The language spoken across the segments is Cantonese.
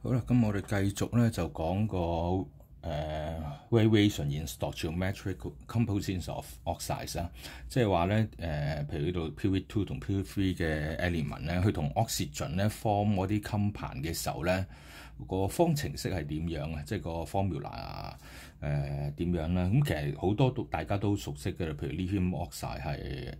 好啦，咁我哋繼續咧就講個variation in stoichiometric composition of oxides 啦，即係話咧譬如呢度 PV2 同 PV3 嘅 element 咧，佢同 oxygen 咧 form 嗰啲 compound 嘅時候咧，個方程式係點樣啊？即係個 formula 點樣咧？咁其實好多大家都熟悉嘅，譬如 lithium oxide 係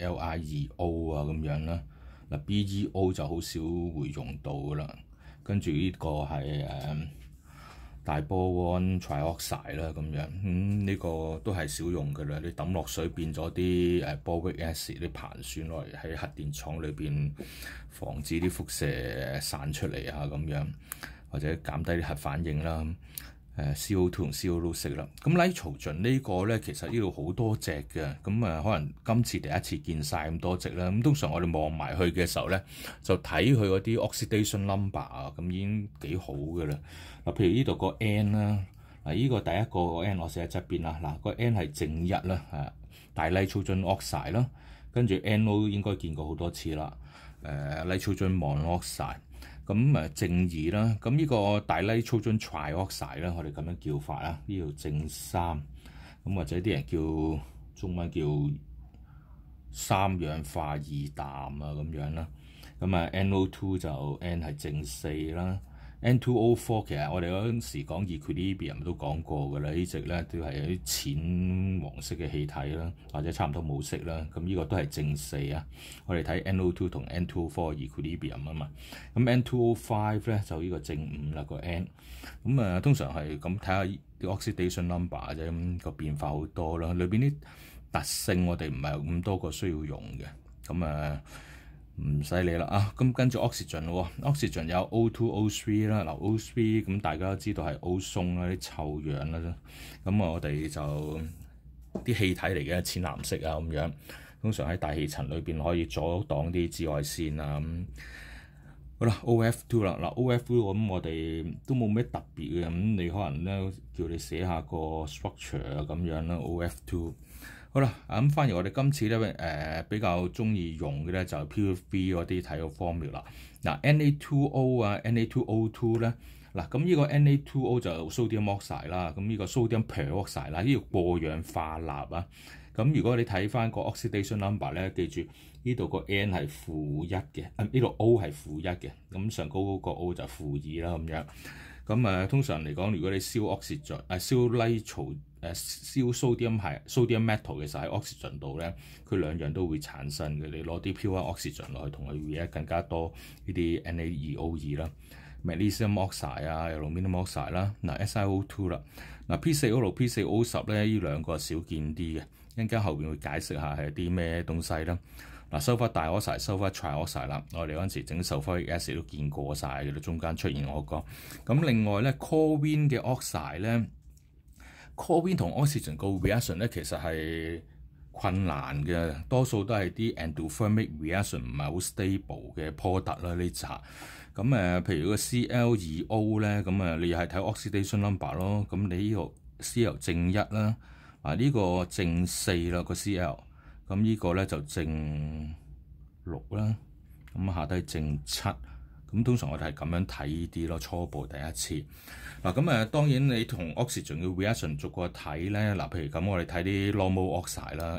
Li2O 啊咁樣啦，嗱 BeO 就好少會用到噶啦。跟住呢個係大波胺 trioxide 啦咁樣，呢個都係少用嘅啦。你抌落水變咗啲boric acid，啲硼酸落嚟喺核電廠裏邊防止啲輻射散出嚟啊咁樣，或者減低啲核反應啦。CO2 同 CO 都識啦。咁 nitrogen 呢個咧，其實呢度好多隻嘅，咁可能今次第一次見晒咁多隻啦。咁通常我哋望埋去嘅時候咧，就睇佢嗰啲 oxidation number 啊，咁已經幾好嘅啦。嗱，譬如呢度個 N 啦，嗱呢個第一個 N 我寫喺側邊啦。嗱個 N 係正一啦，大 nitrogen oxide 啦，跟住 NO 應該見過好多次啦。nitrogen monoxide。咁正二啦，咁呢個大 nitrogen trioxide 啦，我哋咁樣叫法啦，呢度正三，咁或者啲人叫中文叫三氧化二氮啊咁樣啦，咁NO2 就 N 係正四啦。N2O4 其實我哋嗰陣時講 equilibrium 都講過㗎啦，呢隻咧都係有啲淺黃色嘅氣體啦，或者差唔多冇色啦，咁呢個都係正四啊。我哋睇 NO2 同 N2O4 equilibrium 啊嘛，咁 N2O5 咧就呢個正五啦個 N，咁通常係咁睇下啲 oxidation number 啫，咁個變化好多啦，裏邊啲特性我哋唔係咁多個需要用嘅，咁唔使理啦啊！咁跟住 oxygen 咯，oxygen 有 O2O3 啦，嗱 O3 咁大家都知道係 ozone 啦，啲臭氧啦，咁我哋就啲氣體嚟嘅，淺藍色啊咁樣，通常喺大氣層裏邊可以阻擋啲紫外線啊咁。好啦 ，OF2 啦，嗱 OF2 咁我哋都冇咩特別嘅，咁你可能咧叫你寫下個 structure 啊咁樣啦 ，OF2。好啦，咁反而我哋今次咧比較中意用嘅咧就係 PV3 嗰啲睇個 formula。嗱 Na2O 啊 Na2O2 咧，嗱咁呢個 Na2O 就 sodium oxide 啦，咁呢個 sodium peroxide 啦，呢個過氧化鈉啊。咁如果你睇翻個 oxidation number 咧，記住呢度個 N 係負一嘅，呢度 O 係負一嘅，咁上高嗰個 O 就負二啦咁樣。咁通常嚟講，如果你燒 oxygen 燒 nitro 燒 sodium metal 嘅時候喺 oxygen 度咧，佢兩樣都會產生嘅。你攞啲 pure oxygen 落去同佢 react 更加多呢啲 Na2O2 啦 ，magnesium oxide 啊 ，aluminium oxide 啦，嗱 SiO2 啦，嗱 P4O6、P4O10 咧，呢兩個少見啲嘅，一陣間後邊會解釋下係啲咩東西啦。嗱，sulfur dioxide、sulfur trioxide 啦，我哋嗰陣時整 sulfuric acid 都見過晒嘅啦，中間出現我個。咁另外咧 chlorine 嘅 oxide 咧 ，chlorine 同 oxygen 個 reaction 咧其實係困難嘅，多數都係啲 endothermic reaction 唔係好 stable 嘅 product 啦呢扎。咁譬如個 Cl2O 咧，咁你又係睇 oxidation number 咯。咁你呢個 Cl 正一啦，呢個正四啦個 Cl。咁呢個咧就正六啦，咁下低正七，咁通常我哋係咁樣睇呢啲咯，初步第一次。嗱咁當然你同 oxygen 嘅 reaction 逐個睇咧，譬如咁我哋睇啲 normal oxide 啦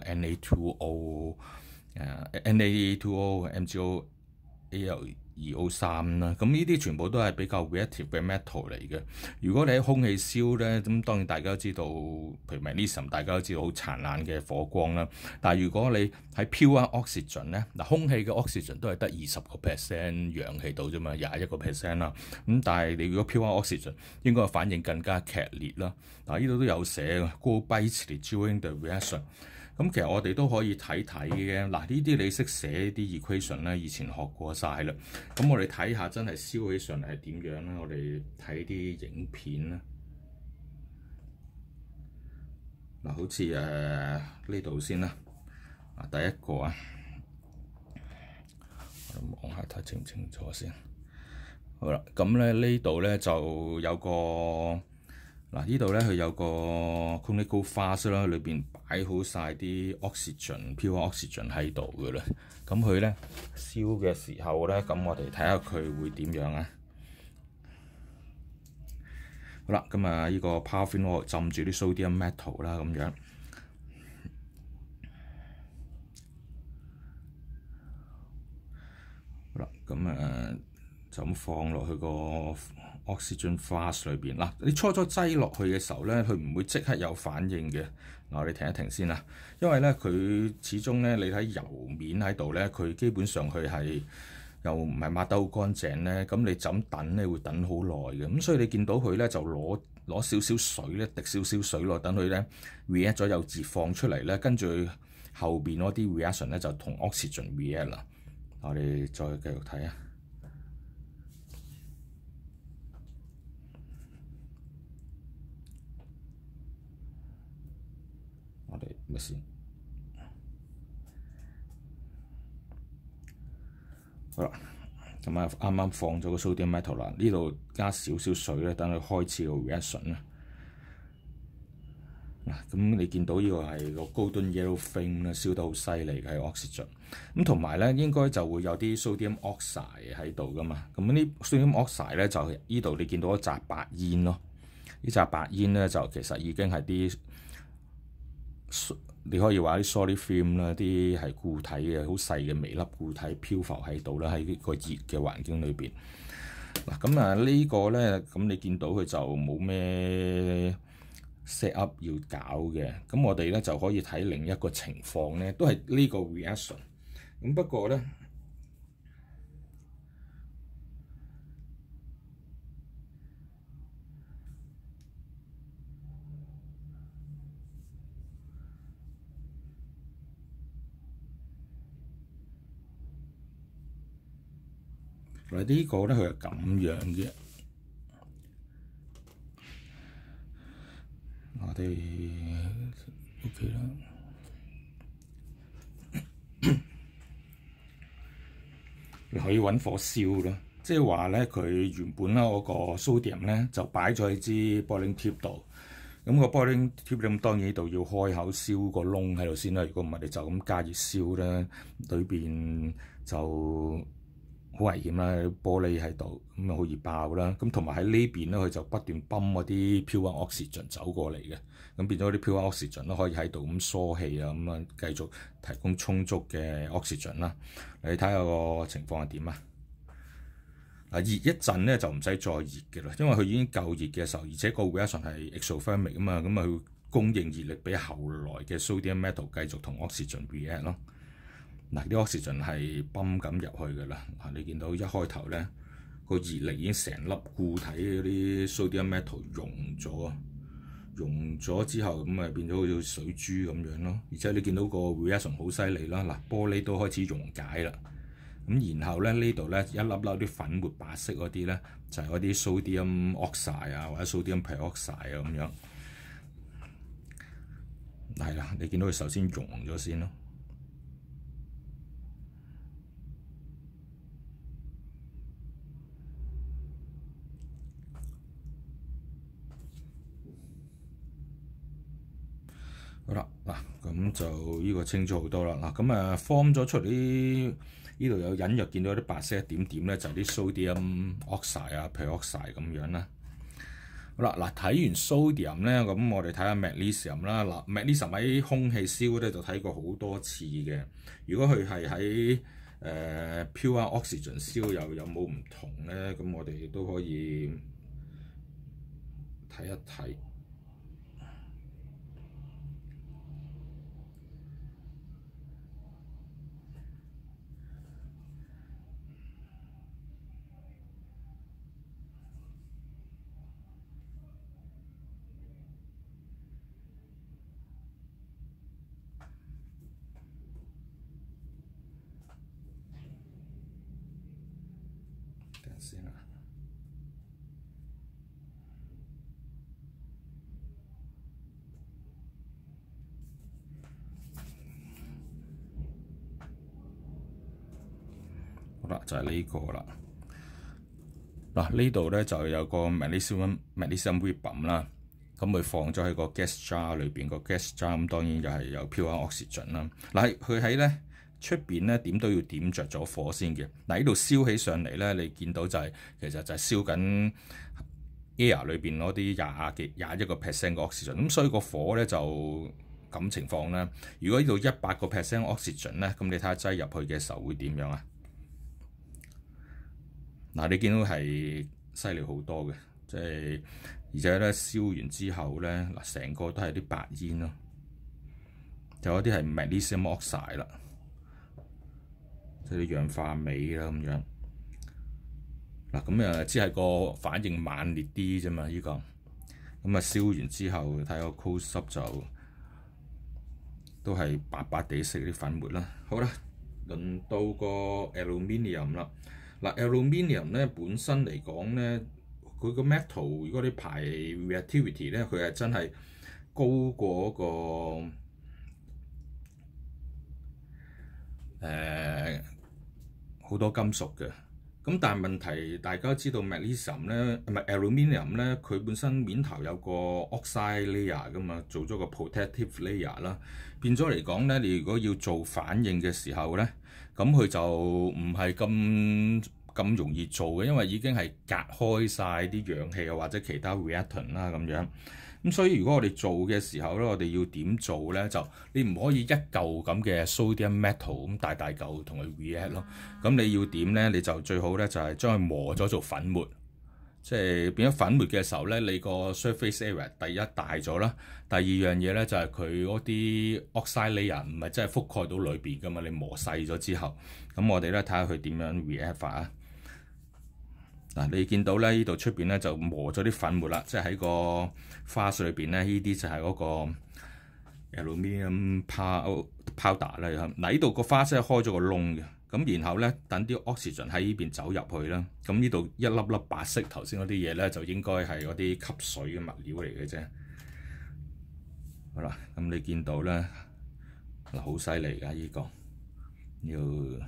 ，Na2O、Na2O、MgO、Al2O3 啦，咁呢啲全部都係比較 reactive 嘅 metal 嚟嘅。如果你喺空氣燒咧，咁當然大家都知道，譬如 magnesium 大家都知道好燦爛嘅火光啦。但係如果你喺 pure oxygen 咧，空氣嘅 oxygen 都係得20% 氧氣度啫嘛，21% 啦。咁但係你如果 pure oxygen 應該反應更加劇烈啦。嗱呢度都有寫嘅 go brightly during the reaction。咁其實我哋都可以睇睇嘅，嗱呢啲你識寫啲 equation 咧，以前學過晒啦。咁我哋睇下真係燒起上嚟係點樣啦。我哋睇啲影片啦。嗱，好似呢度先啦。第一個啊，我哋望下睇清唔清楚先。好啦，咁咧呢度咧就有個。嗱呢度咧佢有個 conical flask 啦，裏邊擺好晒啲 pure oxygen 喺度嘅啦。咁佢咧燒嘅時候咧，咁我哋睇下佢會點樣啊？ 好啦，咁啊呢個 paraffin oil 浸住啲 sodium metal 啦，咁樣。好啦，咁就咁放落去個 oxygen flask 裏邊啦。你初擠落去嘅時候咧，佢唔會即刻有反應嘅。嗱，我哋停一停先啦，因為咧佢始終咧，你睇油面喺度咧，佢基本上佢係又唔係抹得好乾淨咧，咁你就咁等咧會等好耐嘅。咁所以你見到佢咧就攞少少水咧，滴少少水落，等佢咧 react 咗有熱放出嚟咧，跟住後邊嗰啲 reaction 咧就同 oxygen react 啦。我哋再繼續睇啊！我哋咪先好啦，咁啊啱啱放咗個 sodium metal 啦，呢度加少少水咧，等佢開始個 reaction 啦。嗱，咁你見到呢個係個 golden yellow flame 咧，燒得好犀利嘅係 oxygen。咁同埋咧，應該就會有啲 sodium oxide 喺度噶嘛。咁呢 sodium oxide 咧就係呢度你見到一紮白煙咯。呢紮白煙咧就其實已經係啲你可以話啲 solid film 啦，啲係固體嘅好細嘅微粒固體漂浮喺度啦，喺呢個熱嘅環境裏邊。嗱，咁啊呢個咧，咁你見到佢就冇咩 set up 要搞嘅。咁我哋咧就可以睇另一個情況咧，都係呢個 reaction。咁不過咧，嗱呢個咧佢係咁樣嘅。我哋 OK 啦。你可以揾火燒咯，即係話咧，佢原本啦嗰個 sodium 咧就擺咗喺支 boiling tube 度，咁個 boiling tube 咁當然呢度要開口燒個窿喺度先啦。如果唔係你就咁加熱燒咧，裏邊就好危險啦，玻璃喺度咁啊好易爆啦。咁同埋喺呢邊咧，佢就不斷泵嗰啲 pure oxygen 走過嚟嘅，咁變咗啲 pure oxygen 都可以喺度咁疏氣啊，咁啊繼續提供充足嘅 oxygen 啦。你睇下個情況係點啊？嗱，熱一陣咧就唔使再熱嘅啦，因為佢已經夠熱嘅時候，而且個 reaction 係 exothermic 啊嘛，咁啊供應熱力俾後來嘅 sodium metal 繼續同 oxygen react 咯。嗱，啲 oxygen 係泵咁入去嘅啦。嗱，你見到一開頭咧個熱力已經成粒固體嗰啲 sodium metal 溶咗之後咁啊變咗好似水珠咁樣咯。而且你見到個 reaction 好犀利啦。嗱，玻璃都開始溶解啦。咁然後咧呢度咧一粒粒啲粉末白色嗰啲咧就係嗰啲 sodium oxide 啊或者 sodium peroxide 啊咁樣。係啦，你見到佢首先溶咗先咯。好啦，嗱咁就呢個清楚好多啦。嗱咁啊 form 咗出嚟呢度有隱約見到啲白色一點點咧，就係啲 sodium oxide 啊 peroxide 咁樣啦。好啦，嗱睇完 sodium 咧，咁我哋睇下 magnesium 啦。嗱 magnesium 喺空氣燒咧就睇過好多次嘅。如果佢係喺pure oxygen 燒又有冇唔同咧？咁我哋都可以睇一睇。先啦，好啦，就係呢個啦。嗱呢度咧就有個 magnesium ribbon 啦，咁佢放咗喺個 gas jar 裏邊，個 gas jar 咁當然就係有 pure oxygen 啦。嗱佢喺咧出邊咧點都要點着咗火先嘅。嗱呢度燒起上嚟咧，你見到就係其實就係燒緊 air 裏邊嗰啲21%嘅 oxygen，咁所以個火咧就咁情況啦。如果呢度100%oxygen咧，咁你睇下擠入去嘅時候會點樣啊？嗱，你見到係犀利好多嘅，即係而且咧燒完之後咧，嗱成個都係啲白煙咯，就有啲係 magnesium oxide 啦，即係啲氧化鎂啦咁樣。嗱咁只係個反應猛烈啲啫嘛，呢個咁燒完之後睇個 close up 就都係白白地色啲粉末啦。好啦，輪到個 aluminium 啦。嗱 aluminium 咧本身嚟講咧，佢個 metal 如果你排 reactivity 咧，佢係真係高過嗰個好多金屬嘅。咁但係問題，大家知道 magnesium 咧，唔係 aluminium 咧，佢本身面頭有個 oxide layer 噶嘛，做咗個 protective layer 啦，變咗嚟講咧，你如果要做反應嘅時候咧，咁佢就唔係咁容易做嘅，因為已經係隔開晒啲氧氣啊或者其他 reactant 啦咁樣。咁所以如果我哋做嘅時候咧，我哋要點做咧？就你唔可以一嚿咁嘅 sodium metal 咁大嚿同佢 react 咯。咁你要點咧？你就最好咧就係將佢磨咗做粉末，即係變咗粉末嘅時候咧，你個 surface area 第一大咗啦，第二樣嘢咧就係佢嗰啲 oxide layer 唔係真係覆蓋到裏邊噶嘛，你磨細咗之後，咁我哋咧睇下佢點樣 react 法啊！嗱，你見到咧呢度出邊咧就磨咗啲粉末啦，即係喺個花絮裏邊咧，呢啲就係嗰個 aluminium powder 啦。嗱，呢度個花絮開咗個窿嘅，咁然後咧等啲 oxygen 喺呢邊走入去啦。咁呢度一粒粒白色頭先嗰啲嘢咧，就應該係嗰啲吸水嘅物料嚟嘅啫。好啦，咁你見到咧嗱，好犀利㗎呢個要。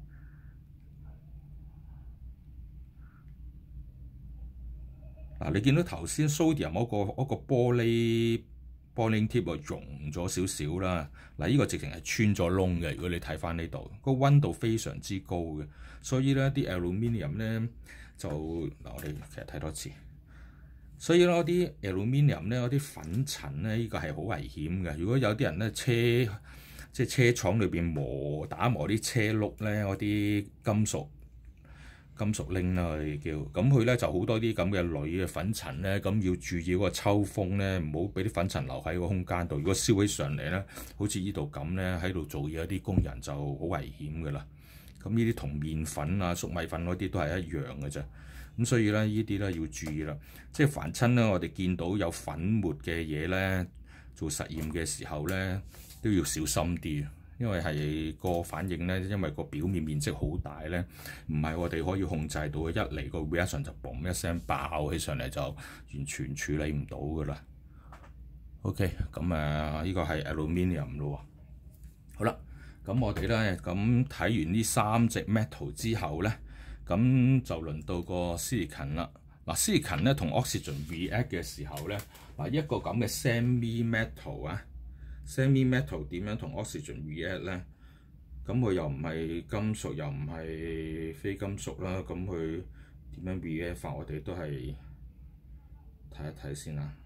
嗱，你見到頭先 sodium 嗰個玻璃 tip 啊溶咗少少啦。嗱，呢個直情係穿咗窿嘅。如果你睇翻呢度，個溫度非常之高嘅，所以咧啲 aluminium 咧就嗱，我哋其實睇多次。所以咧啲 aluminium 咧嗰啲粉塵咧，呢個係好危險嘅。如果有啲人咧即係車廠裏邊打磨啲車轆咧，嗰啲金屬鈴啦，我哋叫咁佢咧就好多啲咁嘅鋁嘅粉塵咧，咁要注意嗰個抽風咧，唔好俾啲粉塵留喺個空間度。如果燒起上嚟咧，好似呢度咁咧，喺度做嘢嗰啲工人就好危險噶啦。咁呢啲同麵粉啊、粟米粉嗰啲都係一樣嘅啫。咁所以咧，呢啲咧要注意啦。即係凡親咧，我哋見到有粉末嘅嘢咧，做實驗嘅時候咧，都要小心啲。因為係個反應咧，因為個表面面積好大咧，唔係我哋可以控制到嘅。一嚟個 reaction 就嘣一聲爆起上嚟，就完全處理唔到噶啦。OK， 咁呢個係 aluminium 咯。好啦，咁我哋咧咁睇完呢3隻 metal 之後咧，咁就輪到個 silicon 啦。嗱 silicon 咧同 oxygen react 嘅時候咧，嗱一個咁嘅 semi metal 啊。Semi metal 點樣同 oxygen react 咧？咁佢又唔係金屬，又唔係非金屬啦。咁佢點樣 react 法？我哋都係睇一睇先啦。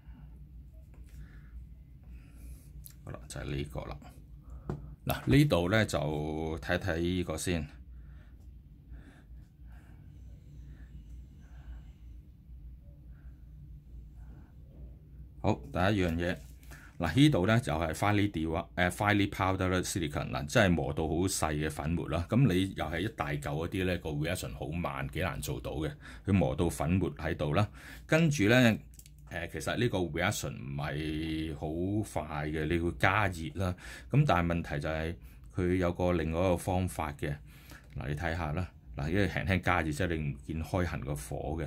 好啦，就係呢個啦。嗱，呢度咧就睇一睇呢個先。好，第一樣嘢。嗱，呢度咧就係 finely powdered silicon 嗱，真係磨到好細嘅粉末啦。咁你又係一大嚿嗰啲咧，個 reaction 好慢，幾難做到嘅。佢磨到粉末喺度啦，跟住咧其實呢個 reaction 唔係好快嘅，你要加熱啦。咁但係問題就係佢有個另外一個方法嘅。嗱，你睇下啦，嗱，因為輕輕加熱即係你唔見開痕個火嘅。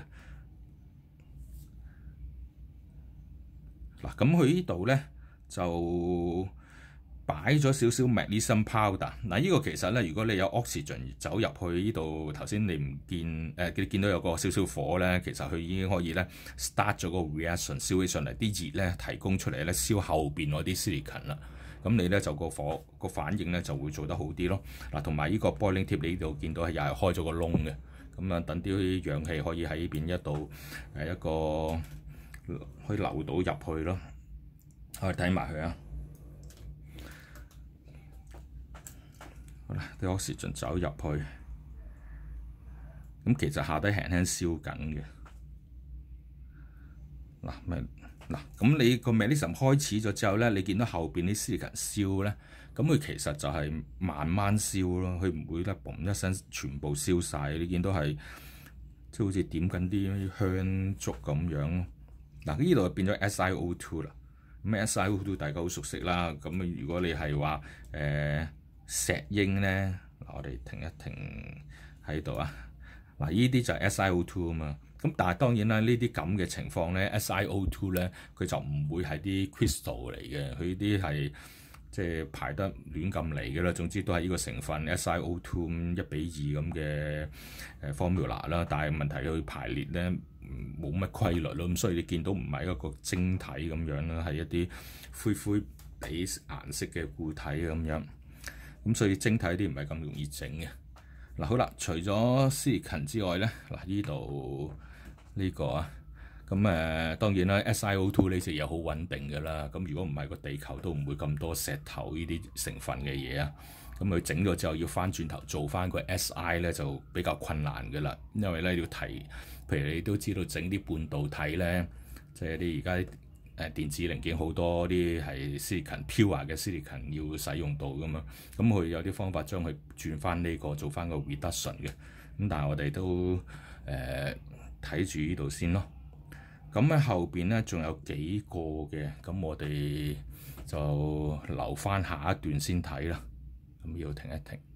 嗱，咁佢呢度咧就擺咗少少 magnesium powder。嗱，呢個其實咧，如果你有 oxygen 走入去呢度，頭先你唔見你見到有個少少火咧，其實佢已經可以咧 start 咗個 reaction 燒起上嚟，啲熱咧提供出嚟咧燒後邊嗰啲 silicon 啦。咁你咧就個反應咧就會做得好啲咯。嗱，同埋呢個 boiling tip 你呢度見到係又係開咗個窿嘅。 咁啊等啲氧氣可以喺呢邊一度一個可以流到入去咯。我哋睇埋佢啊。好啦，啲 oxygen 走入去，咁其實下低輕輕燒緊嘅。咁你個 mechanism 開始咗之後咧，你見到後邊啲 silicon 燒咧，咁佢其實就係慢慢燒咯，佢唔會咧嘣一聲全部燒晒。你見到係即係好似點緊啲香燭咁樣。呢度變咗 SiO2 啦。咁 SiO2 大家好熟悉啦。咁如果你係話石英咧，我哋停一停喺度啊。呢啲就係 SiO2 啊嘛。咁但係當然啦，呢啲咁嘅情況咧 ，SiO2 咧佢就唔會係啲 crystal 嚟嘅，佢呢啲係即係排得亂咁嚟嘅啦。總之都係呢個成分 SiO2 1:2咁嘅formula 啦。但係問題佢排列咧冇乜規律咯，咁所以你見到唔係一個晶體咁樣啦，係一啲灰灰地顏色嘅固體咁樣。咁所以晶體啲唔係咁容易整嘅。好啦，除咗 silicon 之外咧，呢度呢個啊，咁當然啦 SiO2 呢隻嘢好穩定㗎啦。咁如果唔係個地球都唔會咁多石頭呢啲成分嘅嘢啊。咁佢整咗之後要翻轉頭做翻個 Si 咧就比較困難㗎啦，因為咧要提，譬如你都知道整啲半導體咧，即係啲而家電子零件好多啲係 silicon pure 嘅 silicon 要使用到㗎嘛。咁佢有啲方法將佢轉翻呢個做翻個 reduction 嘅。咁但係我哋都睇住呢度先咯。咁喺後邊咧仲有幾個嘅，咁我哋就留翻下一段先睇啦。咁要停一停。